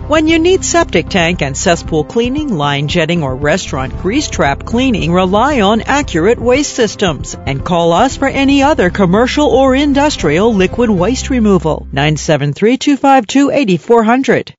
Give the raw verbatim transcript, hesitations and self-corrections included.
When you need septic tank and cesspool cleaning, line jetting, or restaurant grease trap cleaning, rely on Accurate Waste Systems and call us for any other commercial or industrial liquid waste removal. nine seven three, two five two, eight four zero zero.